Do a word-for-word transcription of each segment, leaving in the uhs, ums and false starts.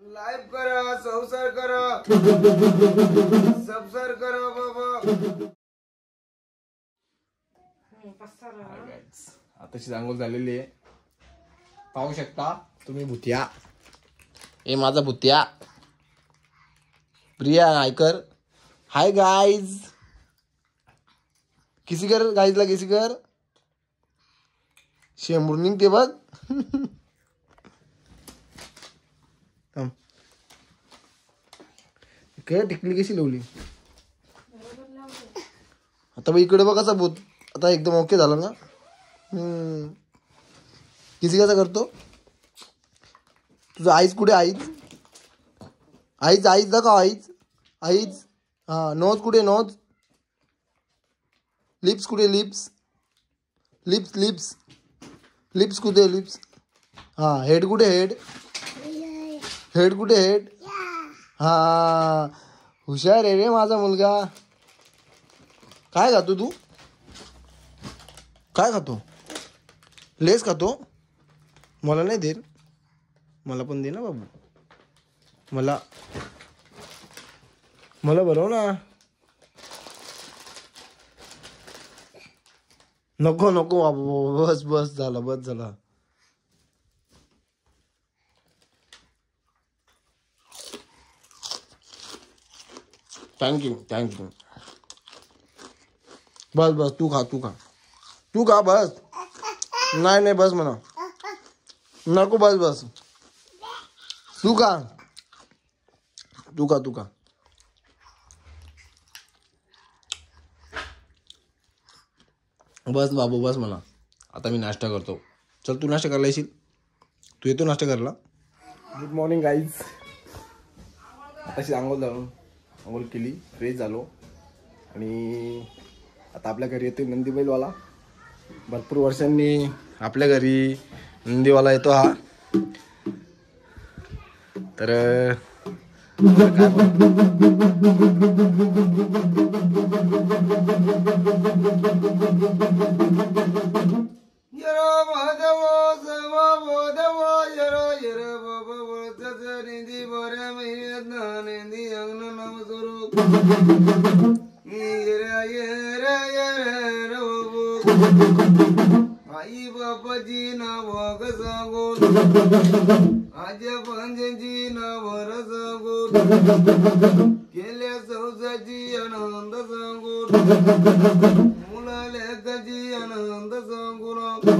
Like करा, subscribe करा, subscribe करा बाबा. आताची आंघोळ झालेली आहे, पाहू शकता तुम्ही. भुतिया ए माझा भुतिया प्रिया आयकर. हाय गाइज, किसी कर गाइजला किसी कर शेंबूर निघते बघ. काय टिकली कशी लावली आता. इकडे बघ कसा भूत आता एकदम ओके झाला ना. हम्म किसी कसा करतो तुझं. आईज कुठे आईज आईज आईज दाखव आईज आईज. हा नोज कुठे नोज. लिप्स कुठे लिप्स लिप्स लिप्स लिप्स कुठे लिप्स. हा हेड कुठे हेड हेड कुठे हेड. हा हुशार आहे रे माझा मुलगा. काय खातो तू. काय खातो. लेस खातो. मला नाही दे, मला पण दे ना बाबू. मला मला बरव ना. नको नको बाबू, बस बस झाला बस झाला. Thank you thank you. बस बस तू खा तू खा तू खा बस. नाही नाही बस म्हणा. नको बस बस तू खा तू खा तू खा. बस बाबू बस म्हणा. आता मी नाश्ता करतो. चल तू नाश्ता करायला येशील. तू येतो नाश्ता करायला. Good morning guys. आताशी आंघोळ झालो, आंघोळ केली, फ्रेश झालो आणि आता आपल्या घरी येतो नंदीबैलवाला. भरपूर वर्षांनी आपल्या घरी नंदीवाला येतो हा. तर काय आई बापाची नाव सांगून, आज्या पंजांची नाव सांगून, केल्या सौसाची आनंद सांगून, मुला लेकाची आनंद सांगून,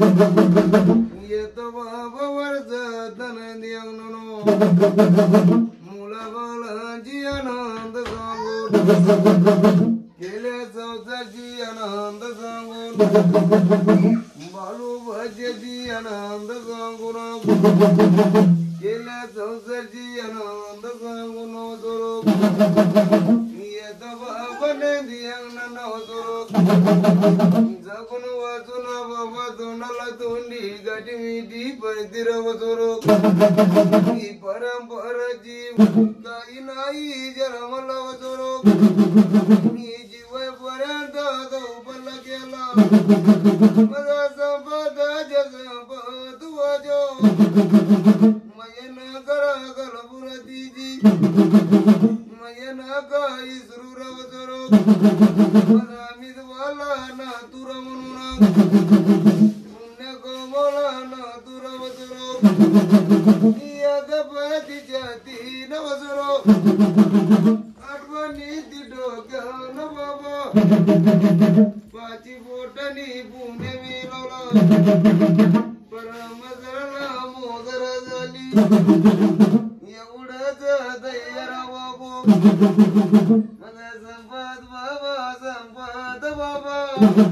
येतो बाबा वर्षात नंदी अंगणो, मुला बाळाची आनंद सांगून, केल्या सौसाची आनंद सांगून, बाळू भाज्याची आनंद सांगून, केल्या संसारची आनंद सांगून सोरो येत बाबाने दियांना नाव सोरो जगून वाचून बाबा तोंडाला तोंडी गाठी मिठी पैदिरव सोरो ही परंपराची काही नाही जन्मला सोरो मी जीवापर्यंत उपला केला माझा संपदा जसंपद वाजो मयन करा गलबुरतीची मयन काही सुरूरव सरो माझा मिदवाला ना तुरा म्हणून पुण्य कोमला ना तुरव सरो या गपतीच्या तीन वसरो आठवणी ती डोक्यान बाबा पाची बोटणी पुणे मिळवला परमजला मोदर झाली एवढंच दैरा बाबू माझा संपत बाबा संपत बाबा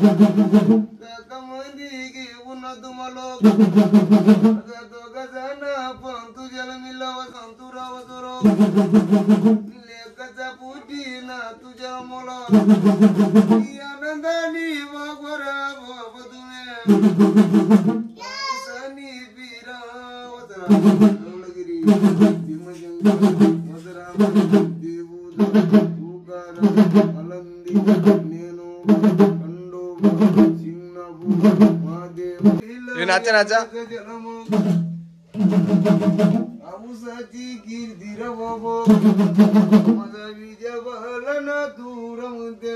कमंदी घेऊन तुम्हाला दोघ जण पण तुझ्याला मिळव संतुराव सुरो लेकाचा पुटी ना तुझ्या मुला आनंदानी वागोरा बाबा तुम्ही सनी बिरावत रंगगिरी भीमजंग मदराम देवूद उगार आनंदी नेनो कंडो सिंगनाबू महादेव. नाचा नाचा कापूसाची कीर्ती र बाबा माझा विजय बहलन दूर मध्ये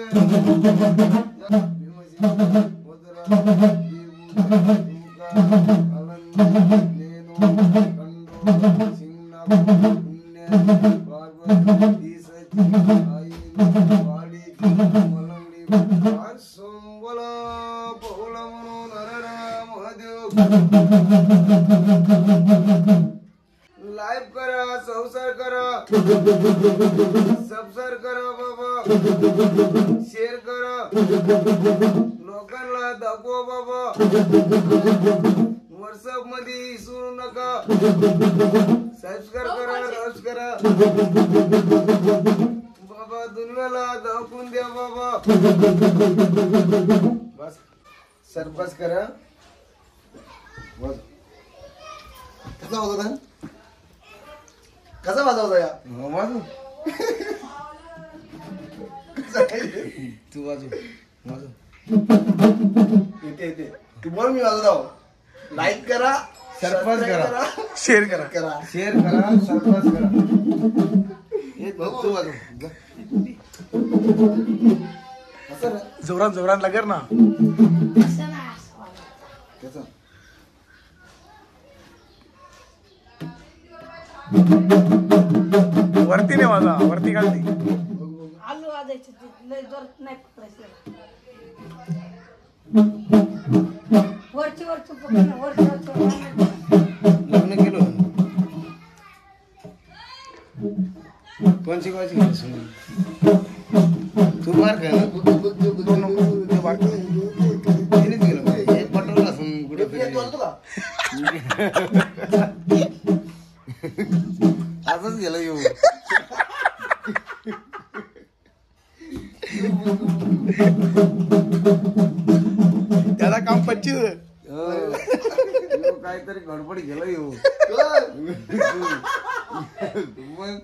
लाईव्ह करा, संसार करा, सबस्क्राईब करा बाबा, शेअर करा, लोकांना दाखवा बाबा, व्हॉट्सअप मध्ये विसरू नका, सबस्क्राईब करा, लाईक करा बाबा, दुनियाला दाखवून द्या बाबा. बस सरपंच करा. कसा वाजवता कसा वाजवता या वाजू तू वाजू वाजू येते येते तू बोल मी वाजवतो. लाईक करा, सरपंच करा, शेअर करा करा शेअर करा, सरपंच करा. हे बघ तू वाजू असं जोरात जोरात लागेल ना त्याचा वरती नाही वाजा, वरती घालती आलू वाजायचे लय जोरात नाही पकडायचं. वरची वरची पकड वरची वरची लग्न केलं कोण शिकवायची तू मार का ना तिनेच गेलं हे पटवलं असून कुठे असंच गेलं येऊ त्याला काम पच्चीस काहीतरी गडबड गेलं येऊ मग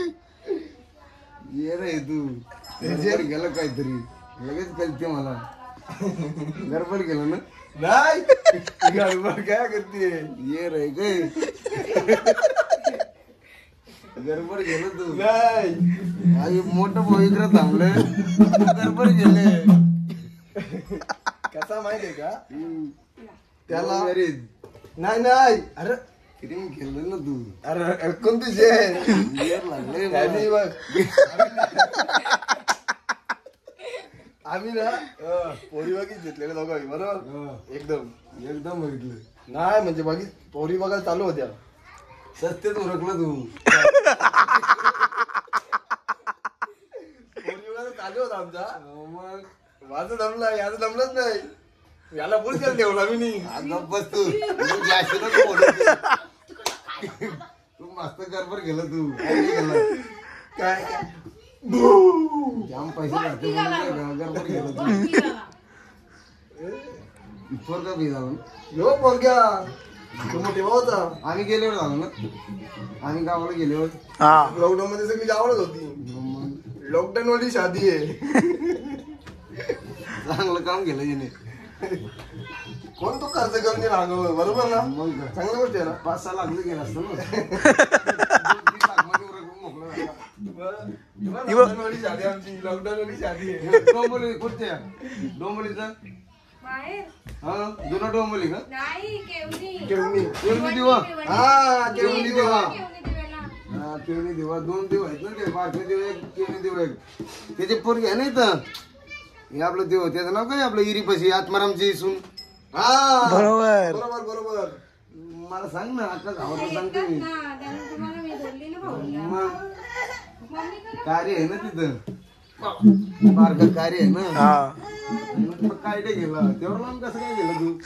ये रे तू गडबड गेलं काहीतरी लगेच कळते मला गडबड गेलं ना नाही गडबड काय करते ये रे काय गडबड गेलं तू नाही आई मोठं भाऊ इकडे थांबलं गडबड गेले कसा माहितीये का त्याला नाही नाही अरे क्रीम खेळलं ना तू अरे कोणती जे बियर लागले त्याने बघ आम्ही ना पोरी बघित घेतलेले दोघं बरोबर एकदम एकदम बघितलं नाही म्हणजे बघित पोरी बघायला चालू होत्या सस्तेच उरकलं तू पोरी बघायला चालू होता आमचा मग माझं जमलं याचं जमलंच नाही याला बोल केलं ठेवला मी नाही आता बस तू तू जास्त नको बोलू. तू मस्त गडबड गेलं तू काय नाही गेलं काय जाम पैसे लागते गडबड गेलं तू पोरगा बी झालं यो पोरग्या तू मोठी होता आम्ही गेल्यावर झालो ना आम्ही गावाला गेल्यावर लॉकडाऊन मध्ये सगळी गावालाच होती लॉकडाऊन वाली शादी आहे चांगलं काम केलं तिने कोण तो खर्च करून गेला अंगावर बरोबर ना मग चांगली गोष्ट आहे ना पाच सहा लागलं गेलं असतं ना लॉकडाऊन वाली शादी आमची लॉकडाऊन वाली शादी आहे डोंबोली कुठच्या डोंबोलीचा बाहेर हा जुना डोंबोली का नाही केवली केवणी केवणी दिवा हा केवणी देवा केवली दिवेला हा केवणी दिवा दोन देव आहेत ना ते बारके देव एक केवणी देव एक त्याचे पोरगे आहे ना इथं हे आपलं देव त्याचं नाव काय आपलं इरीपाशी आत्मारामची इसून हा बरोबर बरोबर बरोबर मला सांग ना आता गावाला सांगते मी ना त्यानं तुम्हाला मी धरली ना भाऊ मग मम्मी का कार्य आहे ना तिथं बारक कार्य आहे ना मग काय नाही गेलं तेवढं लांब कसं काय गेलं तू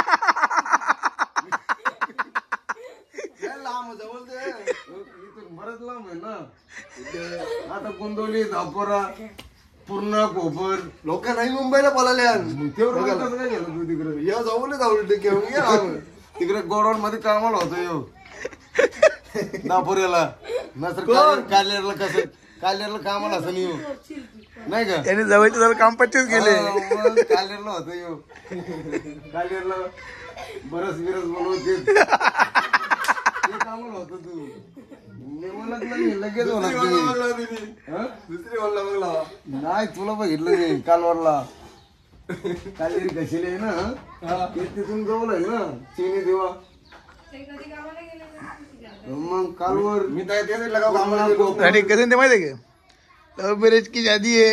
लांब जवळ ते इथून बरंच लांब आहे ना आता गोंदवली धापोरा पूर्ण कोपर लोक नाही मुंबईला बोलायला तेवढं लांब कसं काय गेलं तू तिकडे या जाऊन जाऊ घेऊन गेला तिकडे गोडाऊन मध्ये कामाला होतो येऊ दापोऱ्याला नसर कालेरला कसं कालेरला कामाला असं येऊ नाही का त्याने जवळच्या जवळ काम पच्चीस गेले कालेरला होतो येऊ कालेरला बरस बिरस बनवते कामाला होतं तू मी ओळखलं नाही लगेच ओळखलं दुसरी ओळला बघला नाही तुला बघितलं नाही कालवरला काल कशी आहे ना ते तिथून जवळ आहे ना चिनी देवा मग कालवर मी काय ते लगाव कामाला आणि कसं ते माहिती आहे का लव्ह मॅरेज की शादी आहे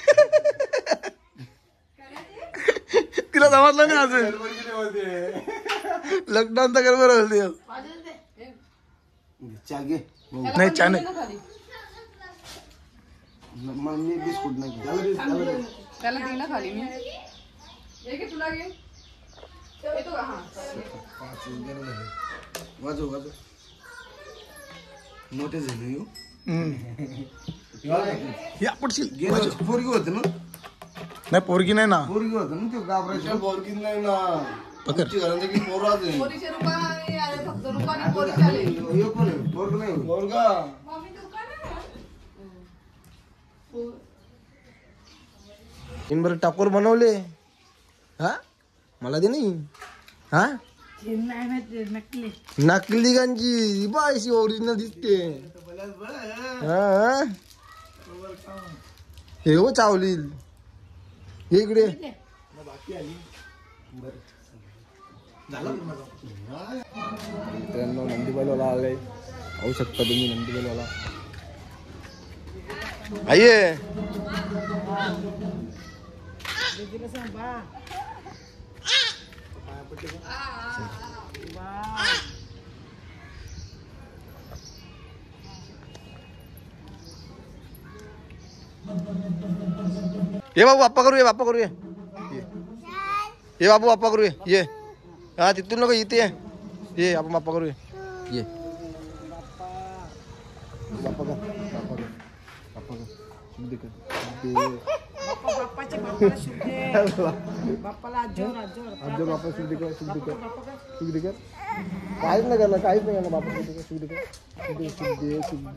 तिला समजलं नाही अजून लॉकडाऊन तर कर बरोबर चागे नाही चहा नाही मग मी बिस्कुट नाही त्याला दिला खाली मी तुला घे येतो का हा वाजव वाजव मोठे झाले या पडशील पोरगी होत ना नाही पोरगी नाही ना पोरगी होत ना ते गाबराच्या पोरगी नाही ना पकड घरांचं की पोरं आहे पोरीचे रुपये आले फक्त रुपये पोरीचे आले हे कोण आहे पोरग नाही पोरगा मम्मी दुकान आहे इन बरं टाकोर बनवले हा मला दे नाही हा नाही माहिती नकली नकली गांची बायशी ओरिजिनल दिसते हा हे हो चावलील हे इकडे मित्रांनो नंदीबैलवाला आलाय पाहू शकता तुम्ही नंदीबैलवाला आइए ये बाबू बाप्पा करू ये बाप्पा करू ये ये बाबू बाप्पा करू ये ये हा तिथून लोक इथे ये ये आपण बाप्पा करू ये ये बाप्पा कर बाप्पा कर बाप्पा कर शुद्ध कर बाप्पा बाप्पाचे बाप्पाला शुद्ध दे बाप्पाला आजोर आजोर आजोर बाप्पा शुद्ध कर शुद्ध कर शुद्ध कर काहीच नाही करणार काहीच नाही करणार बाप्पा शुद्ध कर शुद्ध कर शुद्ध शुद्ध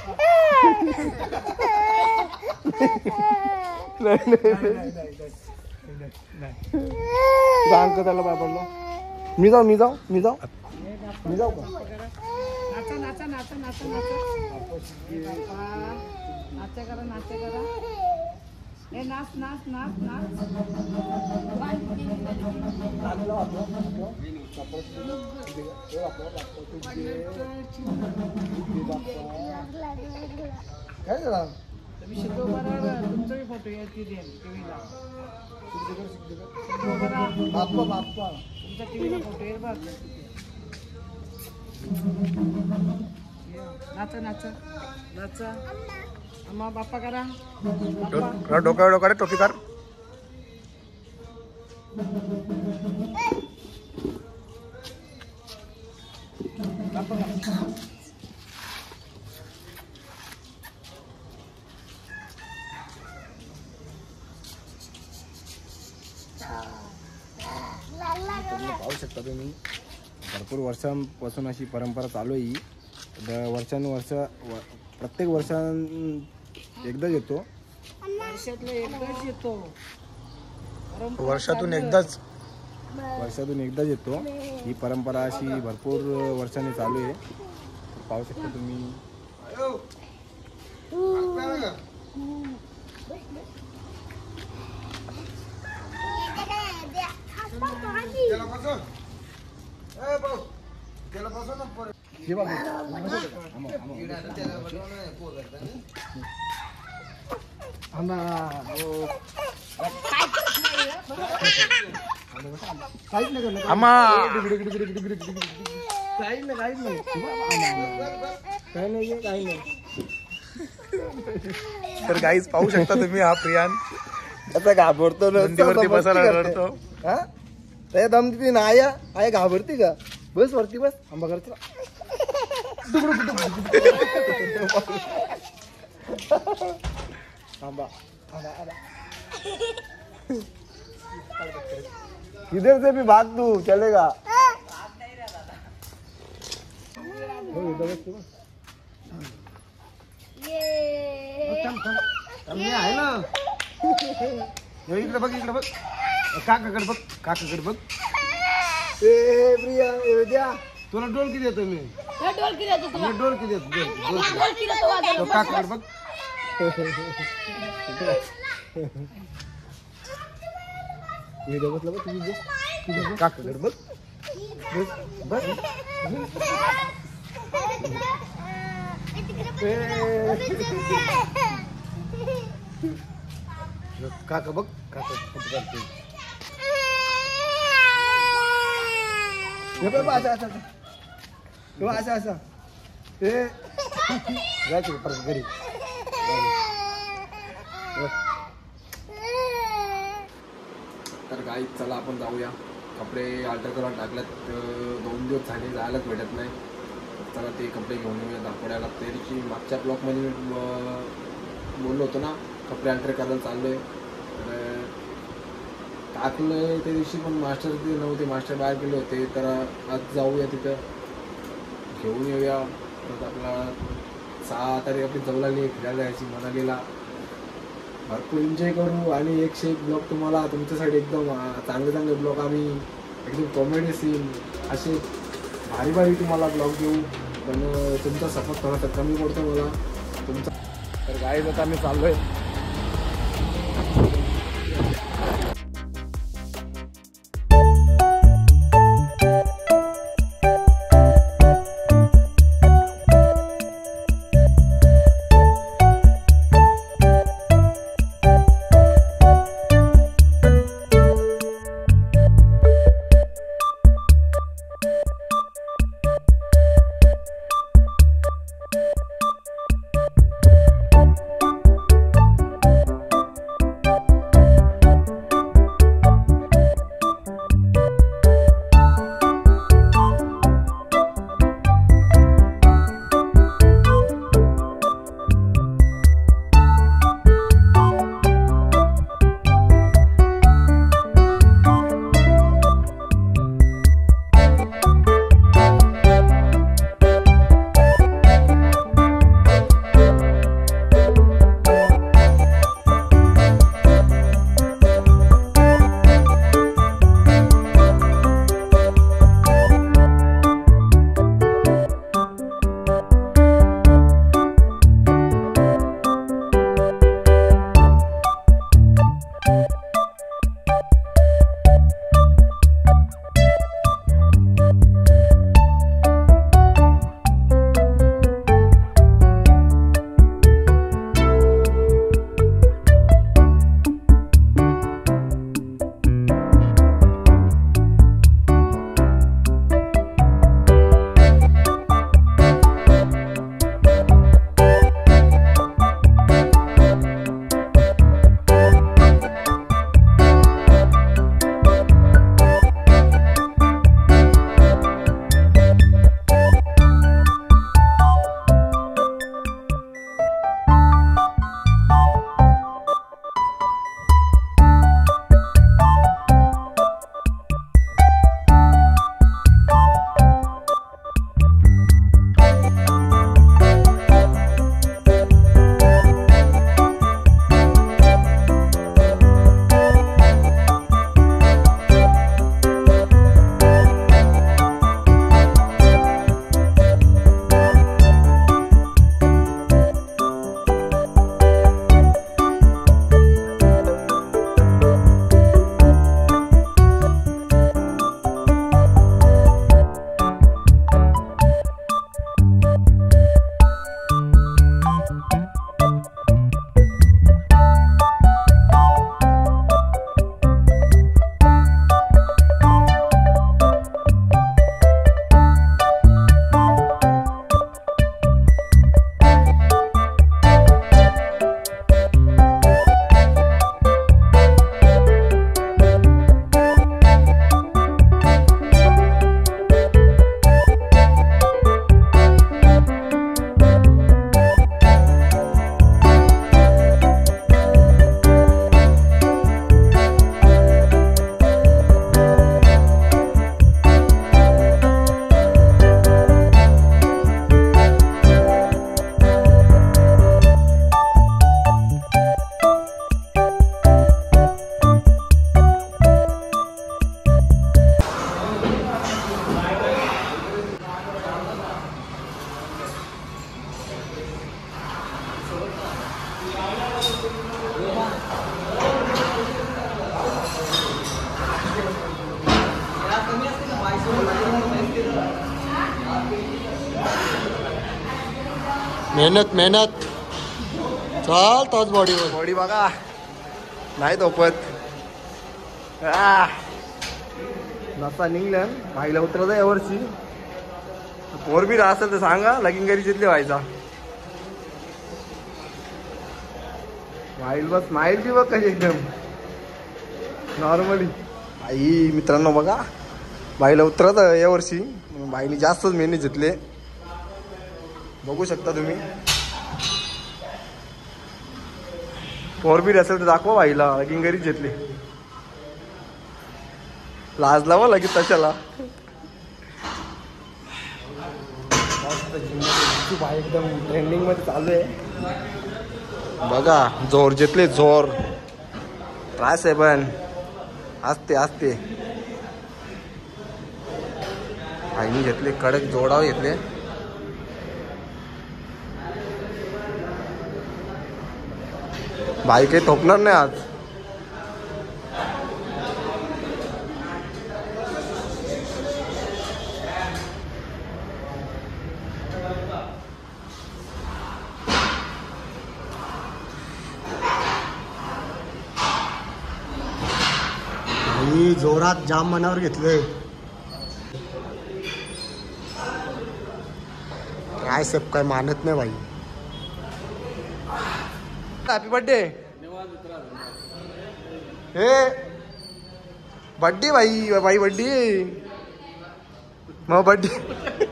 सांग का त्याला बाबाला मी जाऊ मी जाऊ मी जाऊ मी जाऊ का नाचा नाचा नाचा नाचा नाचा नाचा करा नाचा करा ए नाच नाच नाच नाच काय झाला तुम्ही शिकव बरं तुमचा फोटो येते टीव्हीला बाप्पा बाप्पा तुमचा टीव्हीला फोटो येईल बघ नाचा नाचा नाचा अम्मा बाप्पा करा बाप्पा डोका डोका टोपी कर बाप्पा करा पाहू शकता तुम्ही भरपूर वर्षांपासून अशी परंपरा चालू आहे ही द- वर्षानुवर्ष व प्रत्येक वर्षां एकदाच येतो वर्षातलं एकदाच येतो वर्षातून एकदाच वर्षातून एकदाच येतो ही परंपरा अशी भरपूर वर्षांनी चालू आहे पाहू शकता तुम्ही त्याला बसव ए भाऊ त्याला बसव ना पोरं. हे बघा काहीच नाही करणार आम्हा काहीच नाही काहीच नाही काही नाही काही नाही तर काहीच पाहू शकता तुम्ही हा प्रियान आता घाबरतो नंदीवरती बसायला घाबरतो हा त्या दम तिथे ना आया आया घाबरती का बस वरती बस आंबा करते आंबा इधर से भी भाग तू चलेगा आहे ना इकडे बघ इकडे बघ काकाकडे बघ काकाकडे बघ ए प्रिया ए द्या तुला डोल किती देतो मी ढोलकी देतो तुला. मी ढोलकी देतो दे, ढोलकी. ढोलकी देतो वाजवायला. तो काकाकडे बघ. मी इथं बसलो बघ, तुम्ही बस. तुझ्या काकाकडे बघ. बस, बस. काका बघ, काका कुठं करते. हे बघ, असं असं असं. हे बघ, असं असं. हे जायचं का परत घरी. तर गाई चला आपण जाऊया. कपडे अल्टर करून टाकल्यात, दोन दिवस झाले जायलाच भेटत नाही. चला ते कपडे घेऊन येऊया दाखवड्याला. त्या दिवशी मागच्या ब्लॉकमध्ये बोललो होतो ना, कपडे अल्टर करायला चाललो आहे. तर टाकलं त्या दिवशी, पण मास्टर तिथे नव्हते, मास्टर बाहेर गेले होते. तर आज जाऊया तिथं, घेऊन येऊया. परत आपला सहा तारीख आपली जाऊ लागली फिरायला जायची मनालीला. भरपूर एन्जॉय करू आणि एकशे एक ब्लॉग तुम्हाला तुमच्यासाठी एकदम चांगले चांगले ब्लॉग आम्ही एकदम कॉमेडी सीन असे भारी भारी तुम्हाला ब्लॉग देऊ. पण तुमचा सपोर्ट थोडासा कमी पडतो मला तुमचा. तर गाईज आता आम्ही चाललो आहे. मेहनत मेहनत चाल तोच बॉडीवर. बॉडी बघा नाही धोपत. नसा निघलं भाईला उतरत यावर्षी. पोर बी असेल तर सांगा लगीन घरी जिथले व्हायचा. स्माईल बस स्माईल बी बघ कशी एकदम नॉर्मली. आई मित्रांनो बघा बाईला उतरत यावर्षी. बाईने जास्तच मेहनत घेतले बघू शकता तुम्ही. पोर बी असेल तर दाखवा बाईला लगीन घरीच घेतले. लाज लावा लगेच तशाला. बाई एकदम ट्रेंडिंग मध्ये चालू आहे बघा. जोर घेतले जोर. ट्राय सेवन असते असते बाईने घेतले कडक जोडाव घेतले. बाई काही थोपणार नाही आज. जोरात जाम मनावर घेतलंय. काय सब काय मानत नाही बाई. Happy birthday. हे बर्थडे बाई बाई बर्थडे मग बर्थडे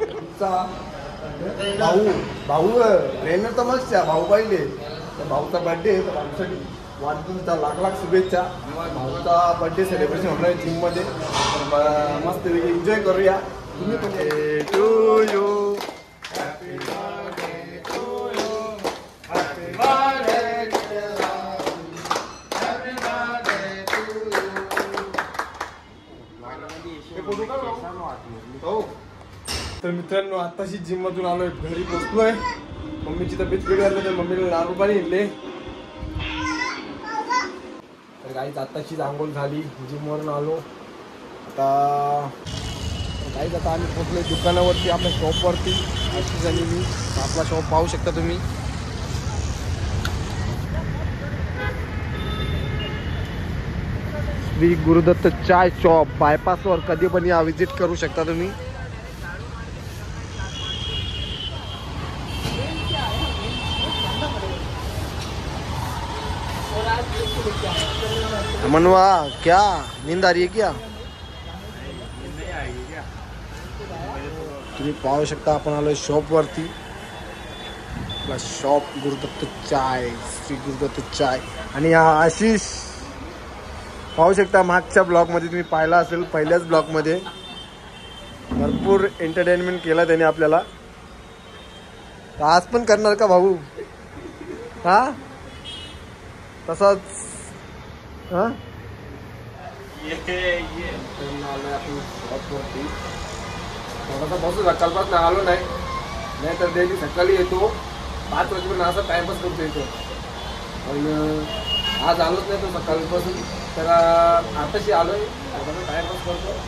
भाऊ भाऊ ट्रेनर तर मस्त भाऊ पाहिले. भाऊचा बर्थडे भाऊसाठी वाढदिवसाचा लाख लाख शुभेच्छा. भाऊचा बर्थडे सेलिब्रेशन होणार आहे जिम मध्ये. मस्त एन्जॉय करूया. तुम्ही पण to you happy birthday to you happy birthday happy birthday to you. तर मित्रांनो आताशी जिम मधून आलोय घरी पोहोचलोय. मम्मीची तब्येत बिघडली तर मम्मीला लाडू पाणी आणले. तर काहीच आत्ताचीच आंघोळ झाली जिमवरून आलो. आता काहीच आता आम्ही पोचलोय दुकानावरती आपल्या शॉपवरती. अशी झाली मी आपला शॉप पाहू शकता तुम्ही. श्री गुरुदत्त चाय शॉप बायपासवर कधी पण या विजिट करू शकता तुम्ही. मनवा क्या नींद आ रही है क्या. तुम्ही पाहू शकता आपण आलोय शॉप वरती. आपला शॉप गुरुदत्त चाय श्री गुरुदत्त चाय. आणि हा आशिष पाहू शकता मागच्या ब्लॉग मध्ये तुम्ही पाहिला असेल. पहिल्याच ब्लॉग मध्ये भरपूर एंटरटेनमेंट केला त्याने आपल्याला. आज पण करणार का भाऊ. हा तसाच हा थोडासा बसू सकाळपासून आलो नाही. नाही तर डेली सकाळी येतो पाच वाजेपर्यंत असा टाइमपास करतो येतो. पण आज आलोच नाही तो सकाळपासून. तर आताशी आलोय थोडासा टाइमपास करतो.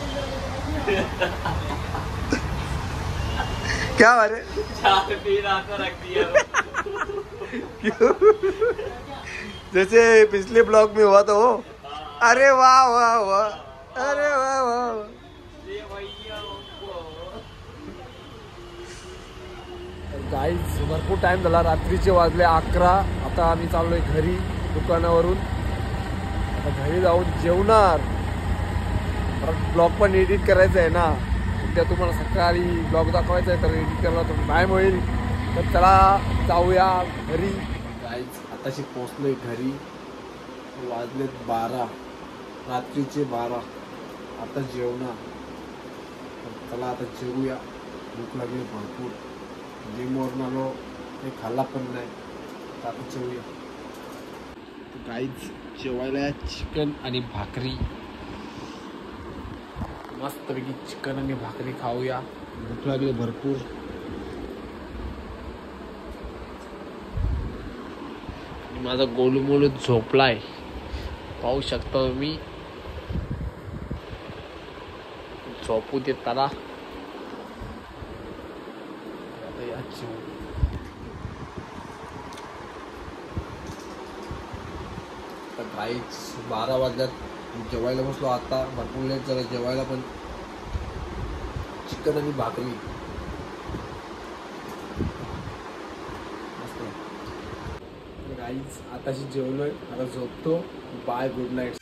क्या अरे जैसे पिछले ब्लॉग में हुआ था वो. अरे वाह वाह वाह अरे वाह वाह. गाईज भरपूर टाइम झाला. रात्रीचे वाजले अकरा. आता आम्ही चाललोय घरी दुकानावरून. आता घरी जाऊन जेवणार. परत ब्लॉग पण एडिट करायचं आहे ना. उद्या तुम्हाला सकाळी ब्लॉग दाखवायचा आहे तर एडिट करायला थोडं टाईम होईल. तर चला जाऊया घरी. गाईज आताशी पोचलोय घरी. वाजलेत बारा रात्रीचे बारा. आता जेवणार. चला आता जेवूया. भूक लागली भरपूर. जिमवरून आलो काही खाल्ला पण नाही. आता जेवूया. गाईज जेवायला चिकन आणि भाकरी. मस्तपैकी चिकन आणि भाकरी खाऊया. भूक लागली भरपूर. माझा गोलूमोलू झोपलाय पाहू शकता तुम्ही. झोपू देत त्याला. काहीच बारा वाजल्यात जेवायला बसलो आता भरपूर लेट झालं जेवायला पण चिकन आणि भाकरी मस्त. काहीच आताशी जेवलोय आता झोपतो बाय गुड नाईट.